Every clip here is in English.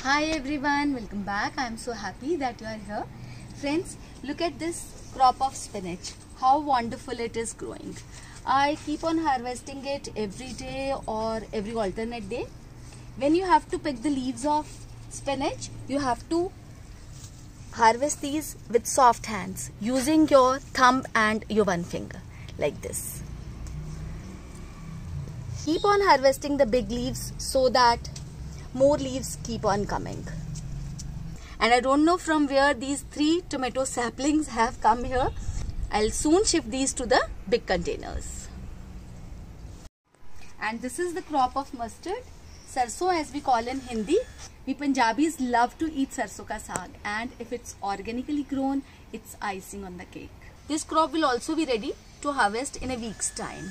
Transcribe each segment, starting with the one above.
Hi everyone, welcome back. I am so happy that you are here. Friends, look at this crop of spinach. How wonderful it is growing. I keep on harvesting it every day or every alternate day. When you have to pick the leaves of spinach, you have to harvest these with soft hands using your thumb and your one finger like this. Keep on harvesting the big leaves so that more leaves keep on coming. And I don't know from where these 3 tomato saplings have come here. I'll soon shift these to the big containers. And this is the crop of mustard, sarson as we call in Hindi. We Punjabis love to eat sarson ka saag, and if it's organically grown, it's icing on the cake. This crop will also be ready to harvest in a week's time.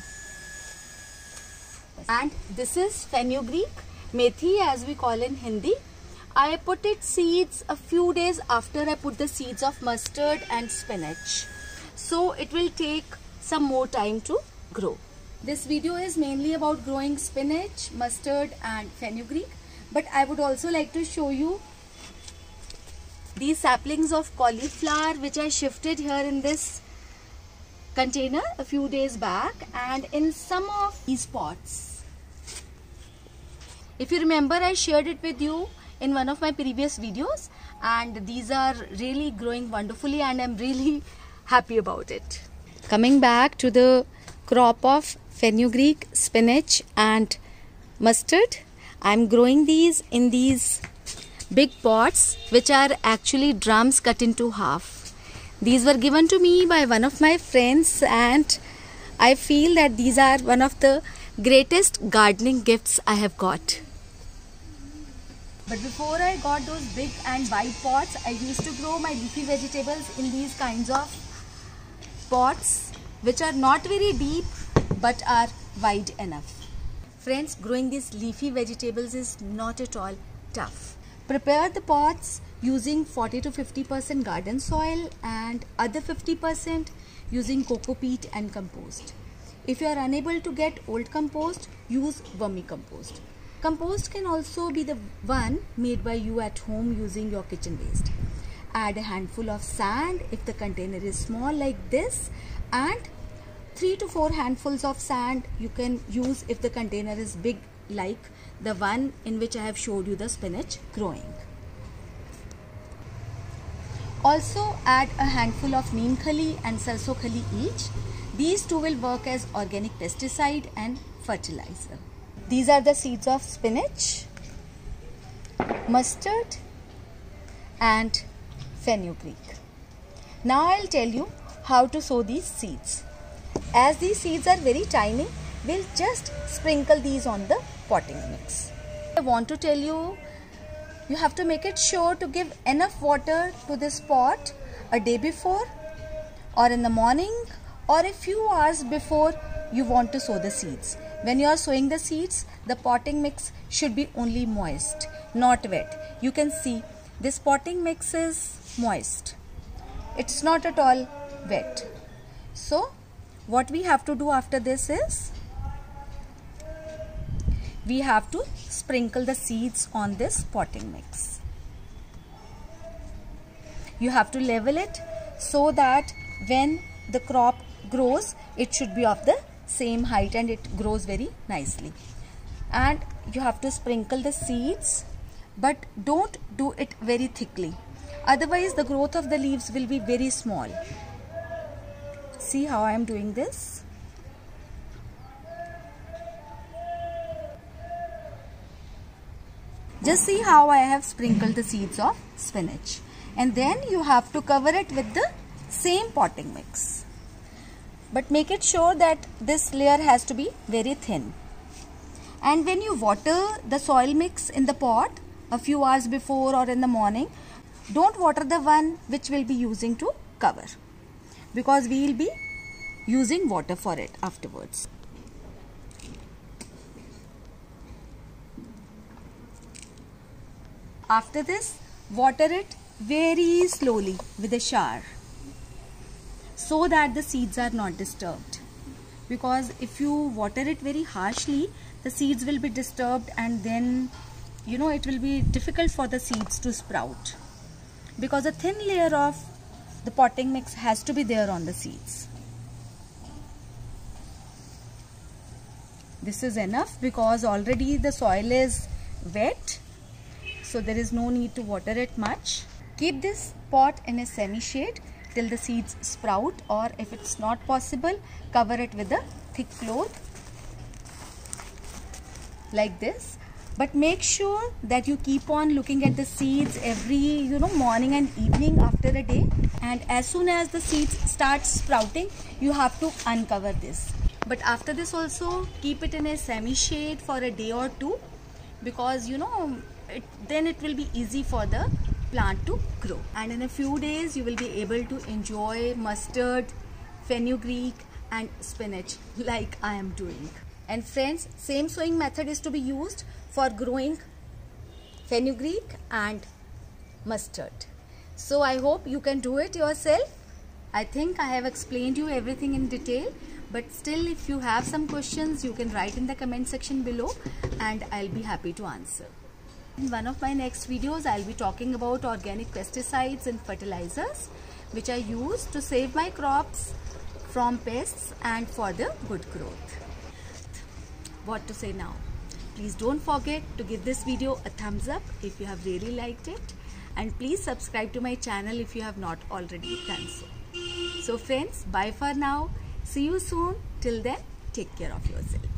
And this is fenugreek, methi as we call in Hindi. I put its seeds a few days after I put the seeds of mustard and spinach. So it will take some more time to grow. This video is mainly about growing spinach, mustard and fenugreek. But I would also like to show you these saplings of cauliflower which I shifted here in this container a few days back, and in some of these pots. If you remember, I shared it with you in one of my previous videos, and these are really growing wonderfully and I'm really happy about it. Coming back to the crop of fenugreek, spinach and mustard, I'm growing these in these big pots which are actually drums cut into half. These were given to me by one of my friends, and I feel that these are one of the greatest gardening gifts I have got. But before I got those big and wide pots, I used to grow my leafy vegetables in these kinds of pots which are not very deep but are wide enough. Friends, growing these leafy vegetables is not at all tough. Prepare the pots using 40 to 50% garden soil and other 50% using coco peat and compost. If you are unable to get old compost, use vermicompost. Compost can also be the one made by you at home using your kitchen waste. Add a handful of sand if the container is small like this, and 3 to 4 handfuls of sand you can use if the container is big like the one in which I have showed you the spinach growing. Also add a handful of neem khali and sarson khali each. These two will work as organic pesticide and fertilizer. These are the seeds of spinach, mustard and fenugreek. Now I'll tell you how to sow these seeds. As these seeds are very tiny, we'll just sprinkle these on the potting mix. I want to tell you, you have to make it sure to give enough water to this pot a day before or in the morning or a few hours before you want to sow the seeds. When you are sowing the seeds, the potting mix should be only moist, not wet. You can see this potting mix is moist. It's not at all wet. So what we have to do after this is, we have to sprinkle the seeds on this potting mix. You have to level it so that when the crop grows, it should be of the same height and it grows very nicely. And you have to sprinkle the seeds, but don't do it very thickly. Otherwise the growth of the leaves will be very small. See how I am doing this? Just see how I have sprinkled the seeds of spinach. And then you have to cover it with the same potting mix. But make it sure that this layer has to be very thin. And when you water the soil mix in the pot a few hours before or in the morning, don't water the one which we'll be using to cover, because we will be using water for it afterwards. After this, water it very slowly with a shower so that the seeds are not disturbed. Because if you water it very harshly, the seeds will be disturbed and then it will be difficult for the seeds to sprout, because a thin layer of the potting mix has to be there on the seeds. This is enough because already the soil is wet, so there is no need to water it much. Keep this pot in a semi-shade till the seeds sprout, or if it's not possible, cover it with a thick cloth like this. But make sure that you keep on looking at the seeds every morning and evening after a day, and as soon as the seeds start sprouting, you have to uncover this. But after this also keep it in a semi-shade for a day or two, because then it will be easy for the plant to grow, and in a few days you will be able to enjoy mustard, fenugreek and spinach like I am doing. And friends, same sowing method is to be used for growing fenugreek and mustard. So I hope you can do it yourself. I think I have explained you everything in detail, but still if you have some questions, you can write in the comment section below and I'll be happy to answer. In one of my next videos, I'll be talking about organic pesticides and fertilizers which I use to save my crops from pests and for the good growth. What to say now? Please don't forget to give this video a thumbs up if you have really liked it, and please subscribe to my channel if you have not already done so. So friends, bye for now. See you soon. Till then, take care of yourself.